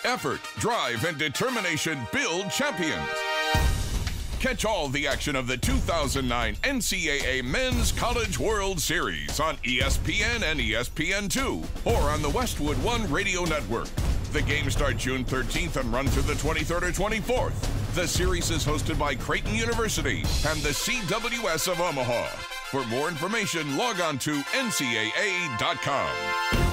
Effort, drive, and determination build champions. Catch all the action of the 2009 NCAA Men's College World Series on ESPN and ESPN2 or on the Westwood One Radio Network. The games start June 13th and run through the 23rd or 24th. The series is hosted by Creighton University and the CWS of Omaha. For more information, log on to ncaa.com.